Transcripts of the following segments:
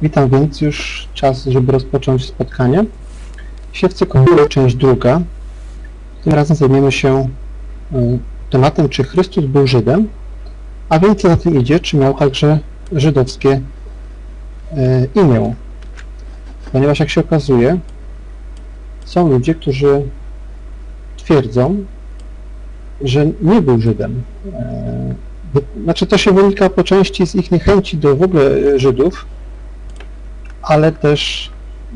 Witam więc, już czas, żeby rozpocząć spotkanie. Siewcy Kościoła, część druga. Tym razem zajmiemy się tematem, czy Chrystus był Żydem, a więc co za tym idzie, czy miał także żydowskie imię. Ponieważ jak się okazuje, są ludzie, którzy twierdzą, że nie był Żydem. Znaczy to się wynika po części z ich niechęci do w ogóle Żydów, ale też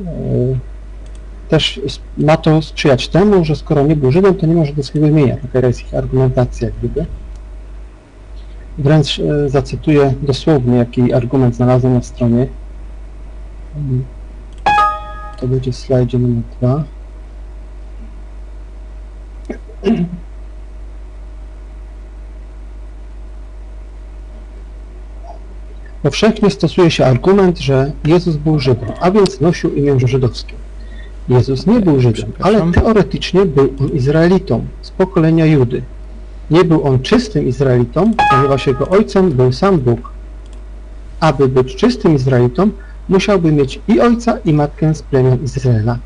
ma to sprzyjać temu, że skoro nie był Żydem, to nie ma żydowskiego imienia. Taka jest ich argumentacja, jak gdyby. Wręcz zacytuję dosłownie, jaki argument znalazłem na stronie. To będzie w slajdzie numer 2. Powszechnie stosuje się argument, że Jezus był Żydem, a więc nosił imię żydowskie. Jezus nie był Żydem, ale teoretycznie był on Izraelitą z pokolenia Judy. Nie był on czystym Izraelitą, ponieważ jego ojcem był sam Bóg. Aby być czystym Izraelitą, musiałby mieć i ojca, i matkę z plemion Izraela.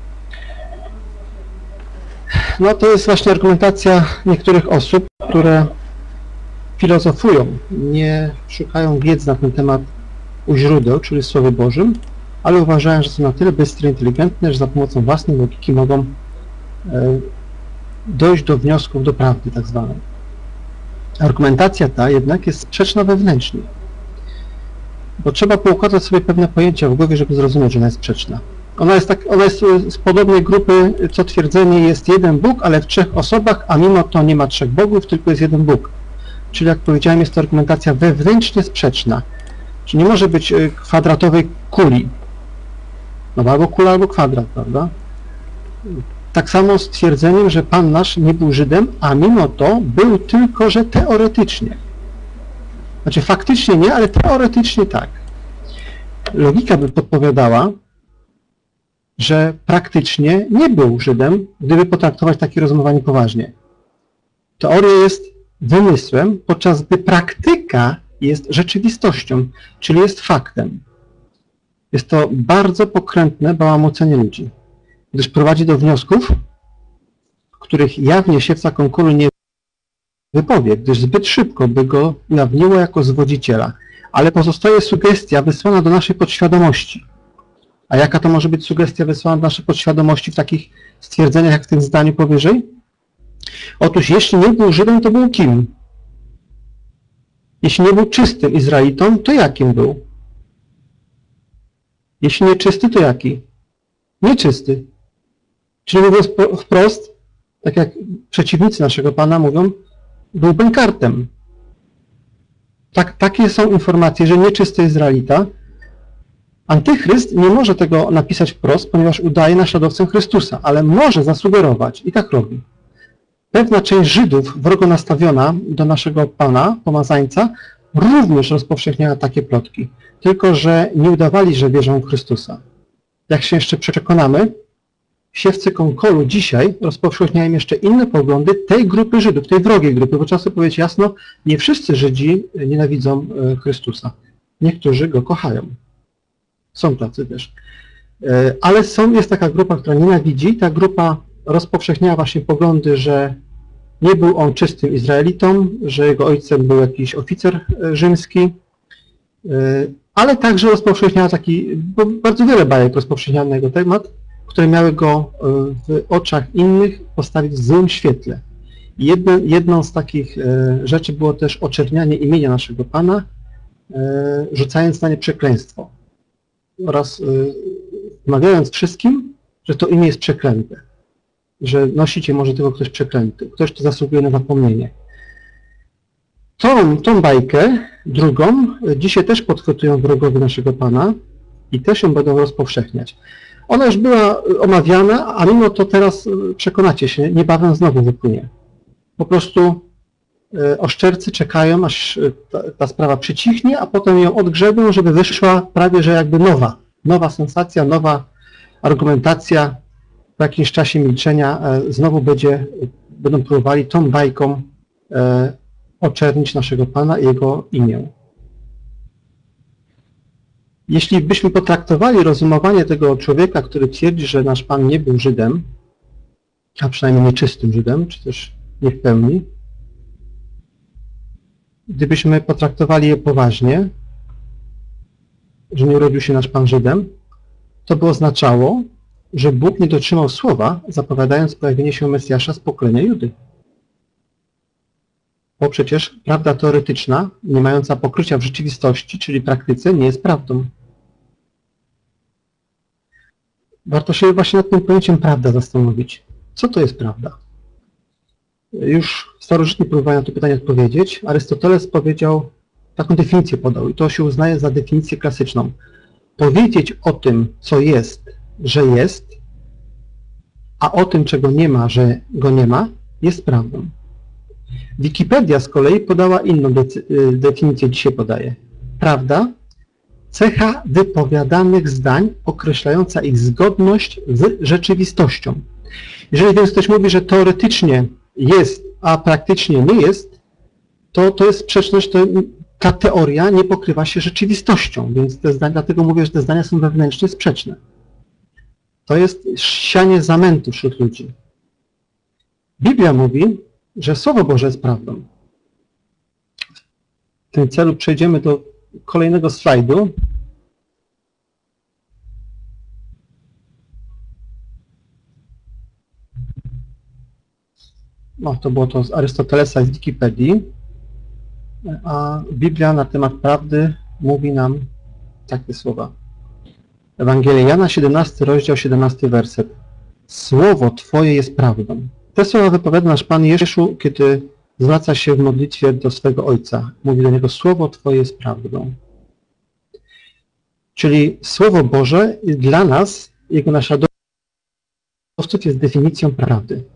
No to jest właśnie argumentacja niektórych osób, które filozofują, nie szukają wiedzy na ten temat u źródeł, czyli w Słowie Bożym, ale uważają, że są na tyle bystre, inteligentne, że za pomocą własnej logiki mogą dojść do wniosków, do prawdy tak zwanej. Argumentacja ta jednak jest sprzeczna wewnętrznie, bo trzeba poukładać sobie pewne pojęcia w głowie, żeby zrozumieć, że ona jest sprzeczna. Ona jest z podobnej grupy, co twierdzenie jest jeden Bóg, ale w trzech osobach, a mimo to nie ma trzech bogów, tylko jest jeden Bóg. Czyli jak powiedziałem, jest to argumentacja wewnętrznie sprzeczna. Czyli nie może być kwadratowej kuli. No albo kula, albo kwadrat, prawda? Tak samo z twierdzeniem, że Pan nasz nie był Żydem, a mimo to był tylko, że teoretycznie. Znaczy faktycznie nie, ale teoretycznie tak. Logika by podpowiadała, że praktycznie nie był Żydem, gdyby potraktować takie rozumowanie poważnie. Teoria jest wymysłem, podczas gdy praktyka jest rzeczywistością, czyli jest faktem. Jest to bardzo pokrętne bałamucenie ludzi, gdyż prowadzi do wniosków, których jawnie siewca konkuru nie wypowie, gdyż zbyt szybko by go ujawniło jako zwodziciela, ale pozostaje sugestia wysłana do naszej podświadomości. A jaka to może być sugestia wysłana do naszej podświadomości w takich stwierdzeniach, jak w tym zdaniu powyżej? Otóż jeśli nie był Żydem, to był kim? Jeśli nie był czystym Izraelitą, to jakim był? Jeśli nie czysty, to jaki? Nieczysty. Czyli mówiąc wprost, tak jak przeciwnicy naszego Pana mówią, był bękartem. Takie są informacje, że nieczysty Izraelita. Antychryst nie może tego napisać wprost, ponieważ udaje naśladowcę Chrystusa, ale może zasugerować i tak robi. Pewna część Żydów, wrogo nastawiona do naszego Pana, pomazańca, również rozpowszechniała takie plotki, tylko że nie udawali, że wierzą w Chrystusa. Jak się jeszcze przekonamy, siewcy konkolu dzisiaj rozpowszechniają jeszcze inne poglądy tej grupy Żydów, tej wrogiej grupy, bo trzeba sobie powiedzieć jasno, nie wszyscy Żydzi nienawidzą Chrystusa. Niektórzy Go kochają. Są tacy też. Ale jest taka grupa, która nienawidzi. Ta grupa rozpowszechniała właśnie poglądy, że nie był on czystym Izraelitą, że jego ojcem był jakiś oficer rzymski, ale także rozpowszechniała bo bardzo wiele bajek rozpowszechniano na jego temat, które miały go w oczach innych postawić w złym świetle. Jedną z takich rzeczy było też oczernianie imienia naszego Pana, rzucając na nie przekleństwo oraz wmawiając wszystkim, że to imię jest przeklęte, że nosicie może tylko ktoś przeklęty, ktoś, kto zasługuje na zapomnienie. Tą bajkę, drugą, dzisiaj też podchwytują wrogowie naszego Pana i też ją będą rozpowszechniać. Ona już była omawiana, a mimo to teraz przekonacie się, niebawem znowu wypłynie. Po prostu oszczercy czekają, aż ta sprawa przycichnie, a potem ją odgrzebią, żeby wyszła prawie, że jakby nowa sensacja, nowa argumentacja. Po jakimś czasie milczenia znowu będą próbowali tą bajką oczernić naszego Pana i Jego imię. Jeśli byśmy potraktowali rozumowanie tego człowieka, który twierdzi, że nasz Pan nie był Żydem, a przynajmniej nieczystym Żydem, czy też nie w pełni, gdybyśmy potraktowali je poważnie, że nie urodził się nasz Pan Żydem, to by oznaczało, że Bóg nie dotrzymał słowa, zapowiadając pojawienie się Mesjasza z pokolenia Judy. Bo przecież prawda teoretyczna, nie mająca pokrycia w rzeczywistości, czyli praktyce, nie jest prawdą. Warto się właśnie nad tym pojęciem prawda zastanowić. Co to jest prawda? Już starożytni próbowali na to pytanie odpowiedzieć. Arystoteles powiedział, taką definicję podał i to się uznaje za definicję klasyczną. Powiedzieć o tym, co jest, że jest, a o tym, czego nie ma, że go nie ma, jest prawdą. Wikipedia z kolei podała inną definicję, dzisiaj podaje. Prawda, cecha wypowiadanych zdań określająca ich zgodność z rzeczywistością. Jeżeli więc ktoś mówi, że teoretycznie jest, a praktycznie nie jest, to jest sprzeczność, ta teoria nie pokrywa się rzeczywistością, więc te zdania, dlatego mówię, że te zdania są wewnętrznie sprzeczne. To jest sianie zamętu wśród ludzi. Biblia mówi, że Słowo Boże jest prawdą. W tym celu przejdziemy do kolejnego slajdu. No, to było to z Arystotelesa i z Wikipedii. A Biblia na temat prawdy mówi nam takie słowa. Ewangelia Jana, 17 rozdział, 17 werset. Słowo Twoje jest prawdą. Te słowa wypowiada nasz Pan Jezus, kiedy zwraca się w modlitwie do swego Ojca. Mówi do Niego, Słowo Twoje jest prawdą. Czyli Słowo Boże dla nas, Jego naśladowców, jest definicją prawdy.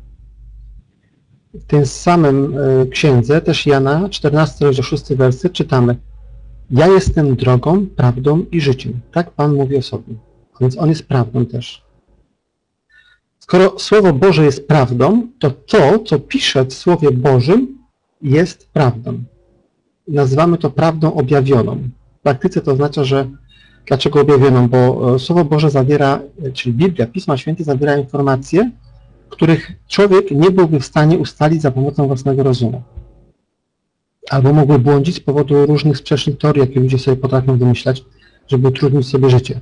W tym samym księdze, też Jana, 14 rozdział, 6 werset, czytamy: Ja jestem drogą, prawdą i życiem. Tak Pan mówi o sobie. Więc On jest prawdą też. Skoro Słowo Boże jest prawdą, to to, co pisze w Słowie Bożym, jest prawdą. Nazywamy to prawdą objawioną. W praktyce to oznacza, że dlaczego objawioną? Bo Słowo Boże zawiera, czyli Biblia, Pisma Święte zawiera informacje, których człowiek nie byłby w stanie ustalić za pomocą własnego rozumu. Albo mógłby błądzić z powodu różnych sprzecznych teorii, jakie ludzie sobie potrafią wymyślać, żeby utrudnić sobie życie.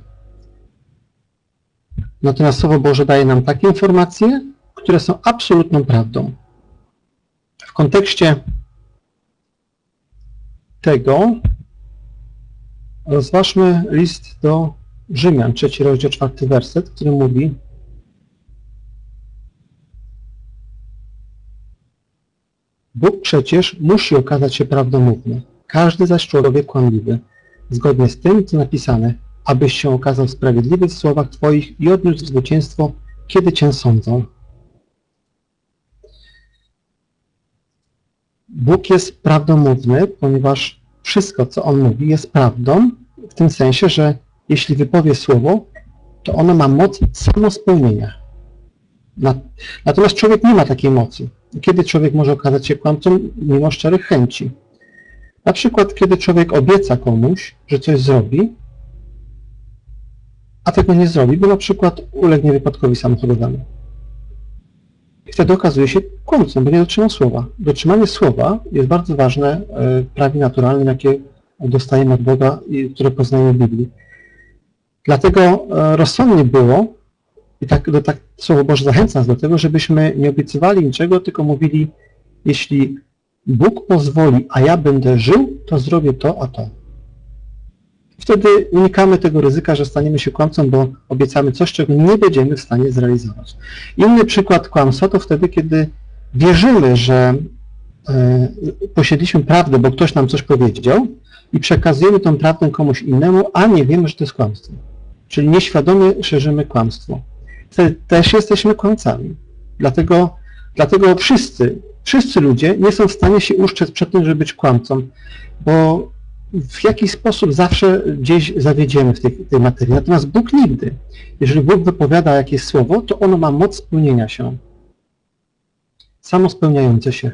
Natomiast Słowo Boże daje nam takie informacje, które są absolutną prawdą. W kontekście tego rozważmy list do Rzymian, 3 rozdział, 4 werset, który mówi: Bóg przecież musi okazać się prawdomówny, każdy zaś człowiek kłamliwy, zgodnie z tym, co napisane, abyś się okazał sprawiedliwy w słowach Twoich i odniósł zwycięstwo, kiedy Cię sądzą. Bóg jest prawdomówny, ponieważ wszystko, co On mówi, jest prawdą, w tym sensie, że jeśli wypowie słowo, to ono ma moc samospełnienia. Natomiast człowiek nie ma takiej mocy. Kiedy człowiek może okazać się kłamcą mimo szczerych chęci? Na przykład, kiedy człowiek obieca komuś, że coś zrobi, a tego nie zrobi, bo na przykład ulegnie wypadkowi samochodowemu. I wtedy okazuje się kłamcą, bo nie dotrzymał słowa. Dotrzymanie słowa jest bardzo ważne w prawie naturalnym, jakie dostajemy od Boga i które poznajemy w Biblii. Dlatego rozsądnie było, i tak Słowo Boże zachęca nas do tego, żebyśmy nie obiecywali niczego, tylko mówili, jeśli Bóg pozwoli, a ja będę żył, to zrobię to, a to. Wtedy unikamy tego ryzyka, że staniemy się kłamcą, bo obiecamy coś, czego nie będziemy w stanie zrealizować. Inny przykład kłamstwa to wtedy, kiedy wierzymy, że posiedliśmy prawdę, bo ktoś nam coś powiedział i przekazujemy tę prawdę komuś innemu, a nie wiemy, że to jest kłamstwo. Czyli nieświadomie szerzymy kłamstwo. Wtedy też jesteśmy kłamcami. Dlatego wszyscy ludzie nie są w stanie się uszczec przed tym, żeby być kłamcą, bo w jakiś sposób zawsze gdzieś zawiedziemy w tej materii. Natomiast Bóg nigdy. Jeżeli Bóg wypowiada jakieś słowo, to ono ma moc spełnienia się. Samo spełniające się.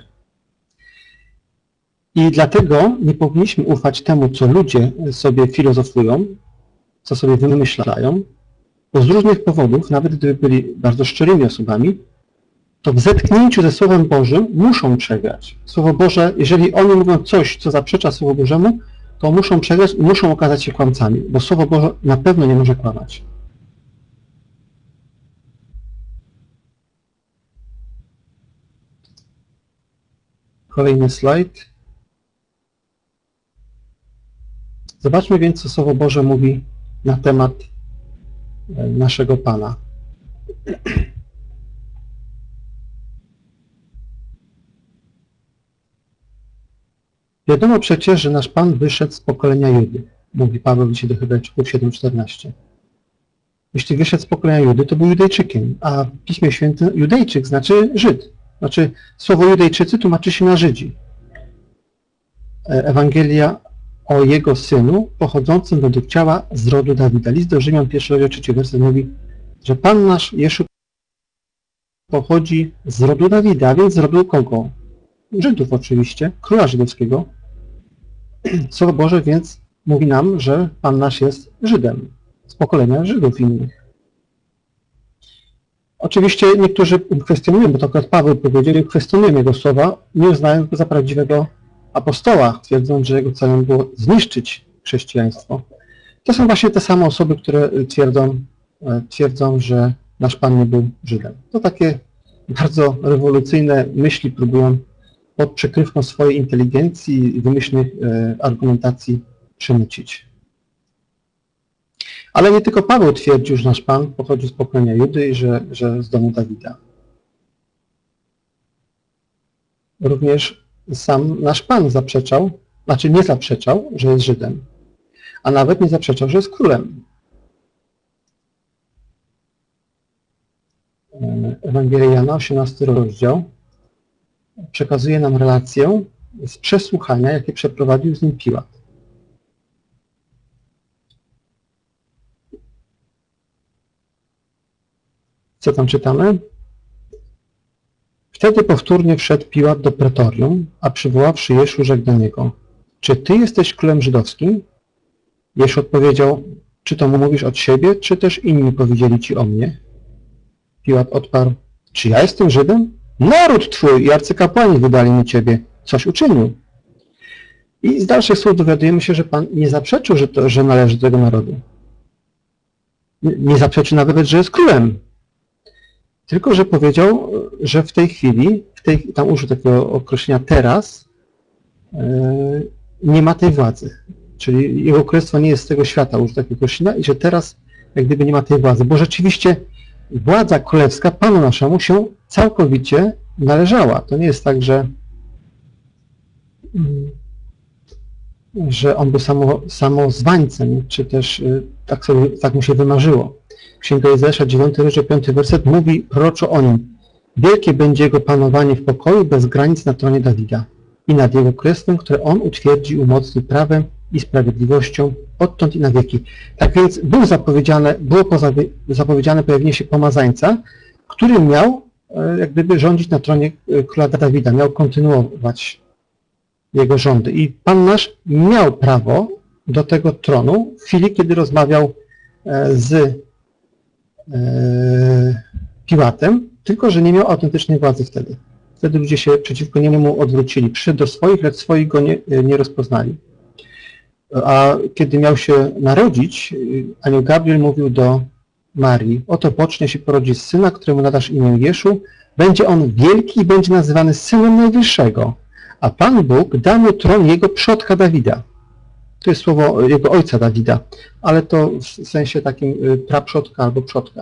I dlatego nie powinniśmy ufać temu, co ludzie sobie filozofują, co sobie wymyślają, bo z różnych powodów, nawet gdyby byli bardzo szczerymi osobami, to w zetknięciu ze Słowem Bożym muszą przegrać. Słowo Boże, jeżeli oni mówią coś, co zaprzecza Słowu Bożemu, to muszą przegrać i muszą okazać się kłamcami, bo Słowo Boże na pewno nie może kłamać. Kolejny slajd. Zobaczmy więc, co Słowo Boże mówi na temat naszego Pana. Wiadomo przecież, że nasz Pan wyszedł z pokolenia Judy, mówi Paweł dzisiaj do Hebrajczyków 7:14. Jeśli wyszedł z pokolenia Judy, to był Judejczykiem, a w Piśmie Świętym Judejczyk znaczy Żyd. Znaczy słowo Judejczycy tłumaczy się na Żydzi. Ewangelia o Jego Synu, pochodzącym według ciała z rodu Dawida. List do Rzymian, 1 rozdział 3 werset mówi, że Pan nasz Jeszu pochodzi z rodu Dawida, a więc z rodu kogo? Żydów oczywiście, króla żydowskiego. Słowo Boże więc mówi nam, że Pan nasz jest Żydem, z pokolenia Żydów innych. Oczywiście niektórzy kwestionują, bo to akurat Paweł powiedział, kwestionują jego słowa, nie uznają go za prawdziwego apostoła, twierdząc, że jego celem było zniszczyć chrześcijaństwo. To są właśnie te same osoby, które twierdzą, że nasz Pan nie był Żydem. To takie bardzo rewolucyjne myśli próbują pod przykrywką swojej inteligencji i wymyślnych argumentacji przemycić. Ale nie tylko Paweł twierdził, że nasz Pan pochodzi z pokolenia Judy i że z domu Dawida. Również sam nasz Pan zaprzeczał, znaczy nie zaprzeczał, że jest Żydem, a nawet nie zaprzeczał, że jest królem. Ewangelia Jana, 18 rozdział, przekazuje nam relację z przesłuchania, jakie przeprowadził z nim Piłat. Co tam czytamy? Wtedy powtórnie wszedł Piłat do pretorium, a przywoławszy Jeszu, rzekł do niego: czy ty jesteś królem żydowskim? Jeszu odpowiedział: czy to mówisz od siebie, czy też inni powiedzieli ci o mnie? Piłat odparł: czy ja jestem Żydem? Naród twój i arcykapłani wydali mi ciebie. Coś uczynił. I z dalszych słów dowiadujemy się, że Pan nie zaprzeczył, że należy do tego narodu. Nie zaprzeczył nawet, że jest królem. Tylko że powiedział, że w tej chwili, tam użył takiego określenia teraz, nie ma tej władzy. Czyli jego królestwo nie jest z tego świata, użył takiego określenia i że teraz jak gdyby nie ma tej władzy. Bo rzeczywiście władza królewska Panu naszemu się całkowicie należała. To nie jest tak, że on był samozwańcem, czy też tak mu się wymarzyło. Księga Izajasza, 9 rozdział, 5 werset mówi proroczo o nim: wielkie będzie jego panowanie w pokoju bez granic na tronie Dawida i nad jego królestwem, które on utwierdzi i umocni prawem i sprawiedliwością odtąd i na wieki. Tak więc było zapowiedziane pojawienie się pomazańca, który miał jak gdyby rządzić na tronie króla Dawida, miał kontynuować jego rządy. I Pan nasz miał prawo do tego tronu w chwili, kiedy rozmawiał z Piłatem, tylko że nie miał autentycznej władzy wtedy. Wtedy ludzie się przeciwko niemu odwrócili. Przyszedł do swoich, lecz swoich go nie rozpoznali. A kiedy miał się narodzić, anioł Gabriel mówił do Marii: oto pocznie się porodzi syna, któremu nadasz imię Jeszu. Będzie on wielki i będzie nazywany Synem Najwyższego. A Pan Bóg da mu tron jego przodka Dawida. To jest słowo jego ojca Dawida, ale to w sensie takim praprzodka albo przodka.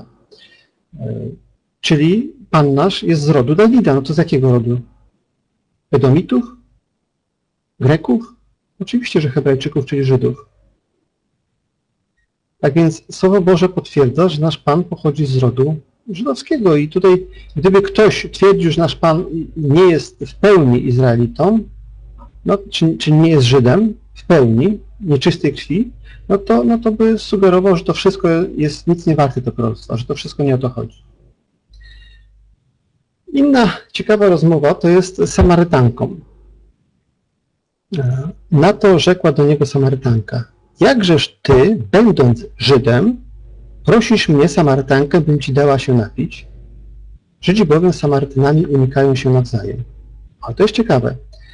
Czyli Pan nasz jest z rodu Dawida. No to z jakiego rodu? Edomitów? Greków? Oczywiście, że Hebrajczyków, czyli Żydów. Tak więc Słowo Boże potwierdza, że nasz Pan pochodzi z rodu żydowskiego. I tutaj, gdyby ktoś twierdził, że nasz Pan nie jest w pełni Izraelitą, no, czy nie jest Żydem w pełni, nieczystej krwi, no to by sugerował, że to wszystko jest nic nie warte do proroctwa, że to wszystko nie o to chodzi. Inna ciekawa rozmowa to jest z Samarytanką. Na to rzekła do niego Samarytanka: jakżeż ty, będąc Żydem, prosisz mnie, Samarytankę, bym ci dała się napić? Żydzi bowiem z Samarytanami unikają się nawzajem. Ale to jest ciekawe.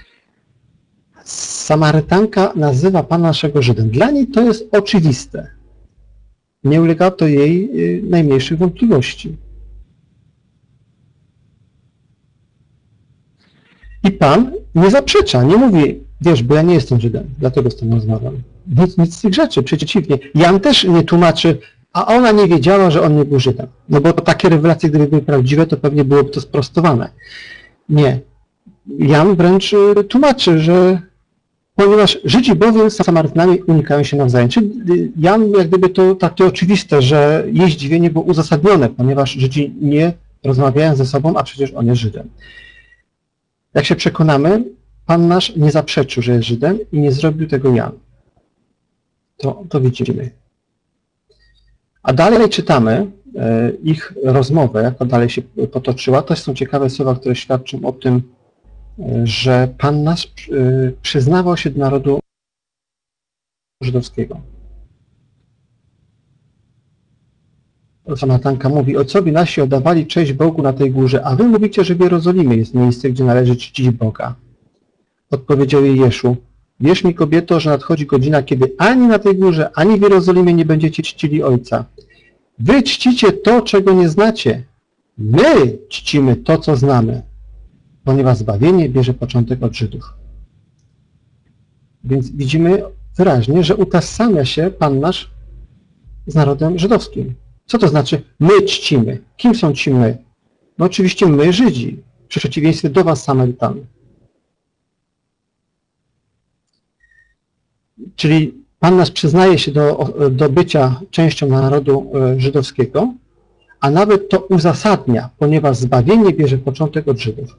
Samarytanka nazywa Pana naszego Żydem. Dla niej to jest oczywiste. Nie ulega to jej najmniejszych wątpliwości. I Pan nie zaprzecza, nie mówi, wiesz, bo ja nie jestem Żydem, dlatego z tym rozmawiam. Nic z tych rzeczy, przeciwnie. Jan też nie tłumaczy, a ona nie wiedziała, że on nie był Żydem. No bo takie rewelacje, gdyby były prawdziwe, to pewnie byłoby to sprostowane. Nie. Jan wręcz tłumaczy, że ponieważ Żydzi bowiem z Samarytanami unikają się nawzajem. Czyli Jan, jak gdyby to takie oczywiste, że jej zdziwienie było uzasadnione, ponieważ Żydzi nie rozmawiają ze sobą, a przecież on jest Żydem. Jak się przekonamy, Pan nasz nie zaprzeczył, że jest Żydem i nie zrobił tego Jan. To widzimy. A dalej czytamy ich rozmowę, jaka dalej się potoczyła. To są ciekawe słowa, które świadczą o tym, że Pan nasz przyznawał się do narodu żydowskiego. Samarytanka mówi, ojcowie nasi oddawali cześć Bogu na tej górze, a wy mówicie, że w Jerozolimie jest miejsce, gdzie należy czcić Boga. Odpowiedział jej Jeszu, wierz mi, kobieto, że nadchodzi godzina, kiedy ani na tej górze, ani w Jerozolimie nie będziecie czcili Ojca. Wy czcicie to, czego nie znacie. My czcimy to, co znamy, ponieważ zbawienie bierze początek od Żydów. Więc widzimy wyraźnie, że utożsamia się Pan nasz z narodem żydowskim. Co to znaczy my czcimy? Kim są ci my? No oczywiście my, Żydzi, w przeciwieństwie do was, Samarytan. Czyli Pan nasz przyznaje się do bycia częścią narodu żydowskiego, a nawet to uzasadnia, ponieważ zbawienie bierze początek od Żydów.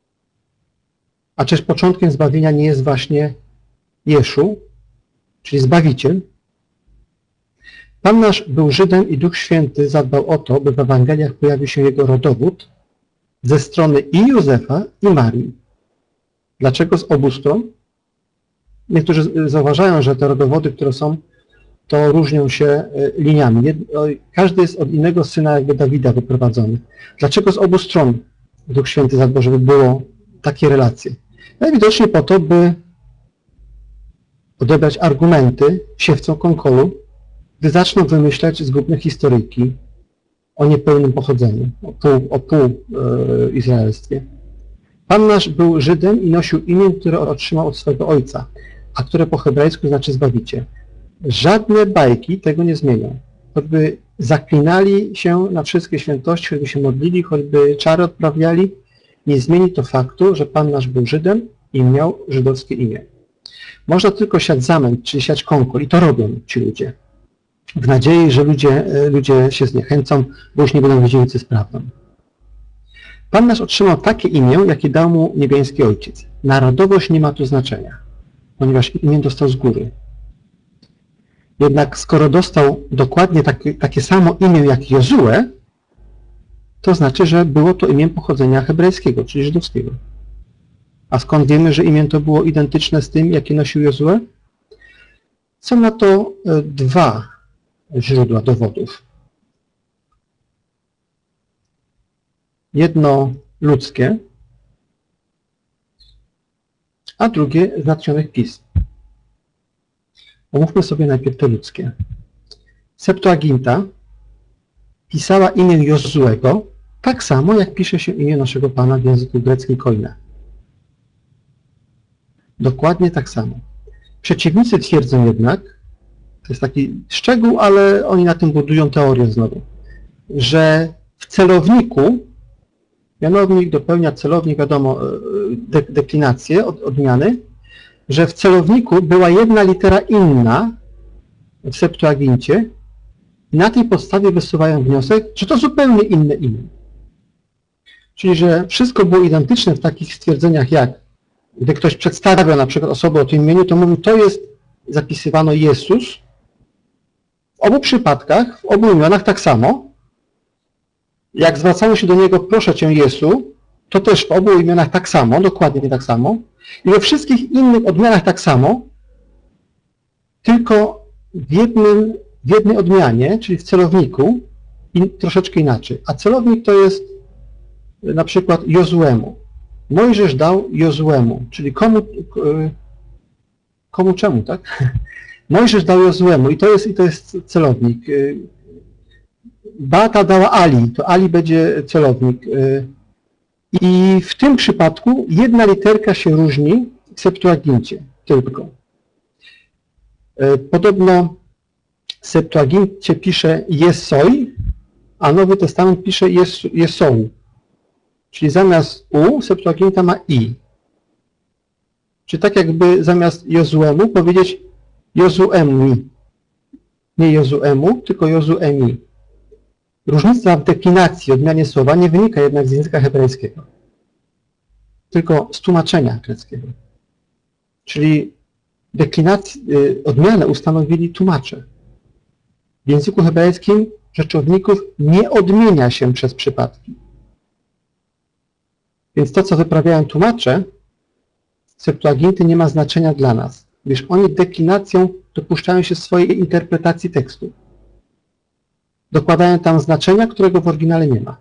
A czyż początkiem zbawienia nie jest właśnie Jeszu, czyli Zbawiciel? Pan nasz był Żydem i Duch Święty zadbał o to, by w Ewangeliach pojawił się jego rodowód ze strony i Józefa, i Marii. Dlaczego z obu stron? Niektórzy zauważają, że te rodowody, które są, to różnią się liniami. Każdy jest od innego syna jakby Dawida wyprowadzony. Dlaczego z obu stron Duch Święty zadbał, żeby było takie relacje? Najwidoczniej po to, by odebrać argumenty siewcom konkolu, gdy zaczną wymyślać zgubne historyjki o niepełnym pochodzeniu, o półizraelstwie. Pan nasz był Żydem i nosił imię, które otrzymał od swego ojca, a które po hebrajsku znaczy Zbawiciel. Żadne bajki tego nie zmienią. Choćby zaklinali się na wszystkie świętości, choćby się modlili, choćby czary odprawiali, nie zmieni to faktu, że Pan nasz był Żydem i miał żydowskie imię. Można tylko siać zamęt, czyli siać konkol i to robią ci ludzie. W nadziei, że ludzie się zniechęcą, bo już nie będą wiedzieli, co jest prawdą. Pan nasz otrzymał takie imię, jakie dał mu niebiański Ojciec. Narodowość nie ma tu znaczenia, ponieważ imię dostał z góry. Jednak skoro dostał dokładnie takie samo imię jak Jozue, to znaczy, że było to imię pochodzenia hebrajskiego, czyli żydowskiego. A skąd wiemy, że imię to było identyczne z tym, jakie nosił Jozue? Są na to dwa źródła dowodów. Jedno ludzkie, a drugie z natchnionych pism. Omówmy sobie najpierw te ludzkie. Septuaginta pisała imię Jozuego tak samo, jak pisze się imię naszego Pana w języku greckim koine. Dokładnie tak samo. Przeciwnicy twierdzą jednak, to jest taki szczegół, ale oni na tym budują teorię znowu, że w celowniku, mianownik dopełnia celownik, wiadomo, deklinację, odmiany, że w celowniku była jedna litera inna w Septuagincie i na tej podstawie wysuwają wniosek, że to zupełnie inne imię. Czyli, że wszystko było identyczne w takich stwierdzeniach jak, gdy ktoś przedstawia na przykład osobę o tym imieniu, to mówi, to jest, zapisywano Jezus. W obu przypadkach, w obu imionach tak samo. Jak zwracało się do niego, proszę Cię Jezu, to też w obu imionach tak samo, dokładnie tak samo. I we wszystkich innych odmianach tak samo, tylko w jednej odmianie, czyli w celowniku, troszeczkę inaczej. A celownik to jest na przykład Jozuemu. Mojżesz dał Jozuemu, czyli komu czemu, tak? Mojżesz dał Jozuemu i to jest celownik. Beata dała Ali, to Ali będzie celownik. I w tym przypadku jedna literka się różni w Septuagincie tylko. Podobno w Septuagincie pisze Jesoj, a Nowy Testament pisze Jesou. Czyli zamiast U Septuaginta ma I. Czyli tak jakby zamiast Jozuemu powiedzieć Jozuemi. Nie Jozuemu, tylko Jozuemi. Różnica w deklinacji, odmianie słowa nie wynika jednak z języka hebrajskiego, tylko z tłumaczenia greckiego. Czyli odmianę ustanowili tłumacze. W języku hebrajskim rzeczowników nie odmienia się przez przypadki. Więc to, co wyprawiają tłumacze, Septuaginty nie ma znaczenia dla nas, gdyż oni deklinacją dopuszczają się swojej interpretacji tekstu. Dokładają tam znaczenia, którego w oryginale nie ma.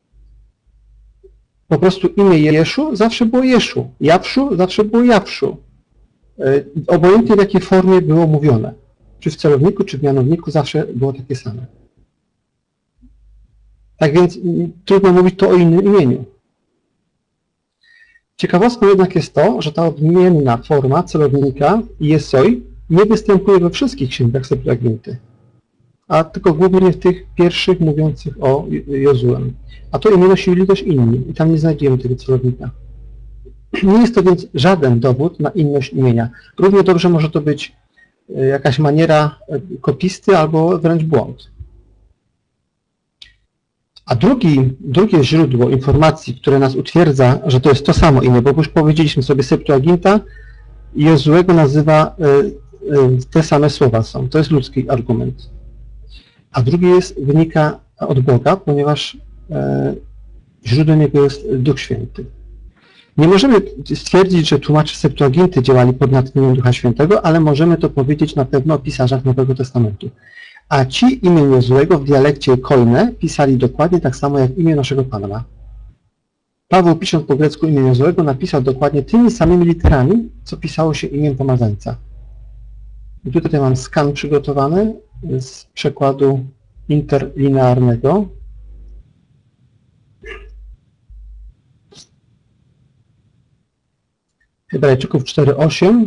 Po prostu imię Jeszu zawsze było Jeszu, Jawszu zawsze było Jawszu. Obojętnie w jakiej formie było mówione. Czy w celowniku, czy w mianowniku zawsze było takie same. Tak więc trudno mówić to o innym imieniu. Ciekawostką jednak jest to, że ta odmienna forma celownika Jesoj nie występuje we wszystkich księgach Septuaginty, a tylko głównie w tych pierwszych mówiących o Jozuem. A to imię nosili też inni i tam nie znajdziemy tego celownika. Nie jest to więc żaden dowód na inność imienia. Równie dobrze może to być jakaś maniera kopisty albo wręcz błąd. A drugie źródło informacji, które nas utwierdza, że to jest to samo imię, bo już powiedzieliśmy sobie Septuaginta i Jozuego nazywa te same słowa są. To jest ludzki argument. A drugi wynika od Boga, ponieważ źródłem jego jest Duch Święty. Nie możemy stwierdzić, że tłumacze Septuaginty działali pod natchnieniem Ducha Świętego, ale możemy to powiedzieć na pewno o pisarzach Nowego Testamentu. A ci imię Jozuego w dialekcie Koine pisali dokładnie tak samo jak imię naszego Pana. Paweł, pisząc po grecku imię Jozuego, napisał dokładnie tymi samymi literami, co pisało się imię pomazańca. I tutaj mam skan przygotowany z przekładu interlinearnego. Hebrajczyków 4:8,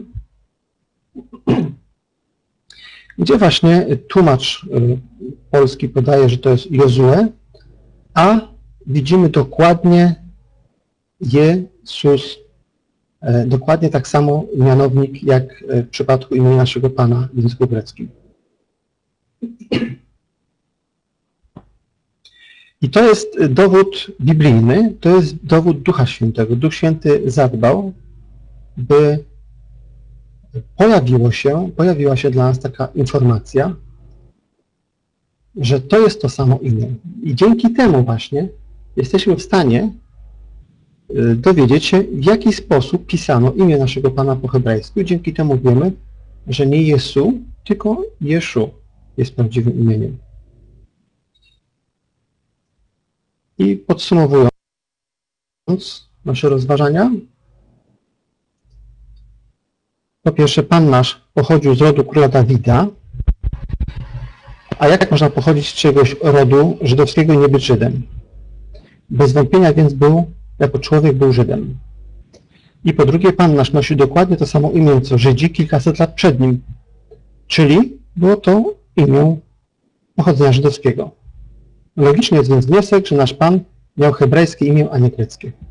gdzie właśnie tłumacz polski podaje, że to jest Jozue, a widzimy dokładnie Jezus, dokładnie tak samo mianownik jak w przypadku imienia naszego Pana w języku greckim. I to jest dowód biblijny, to jest dowód Ducha Świętego. Duch Święty zadbał, by pojawiła się dla nas taka informacja, że to jest to samo imię. I dzięki temu właśnie jesteśmy w stanie dowiedzieć się, w jaki sposób pisano imię naszego Pana po hebrajsku. I dzięki temu wiemy, że nie Jesu, tylko Jeszu jest prawdziwym imieniem. I podsumowując nasze rozważania, po pierwsze, Pan nasz pochodził z rodu króla Dawida, a jak można pochodzić z czegoś rodu żydowskiego i nie być Żydem? Bez wątpienia więc jako człowiek był Żydem. I po drugie, Pan nasz nosił dokładnie to samo imię, co Żydzi kilkaset lat przed nim, czyli było to imię pochodzenia żydowskiego. Logicznie jest więc wniosek, że nasz Pan miał hebrajskie imię, a nie greckie.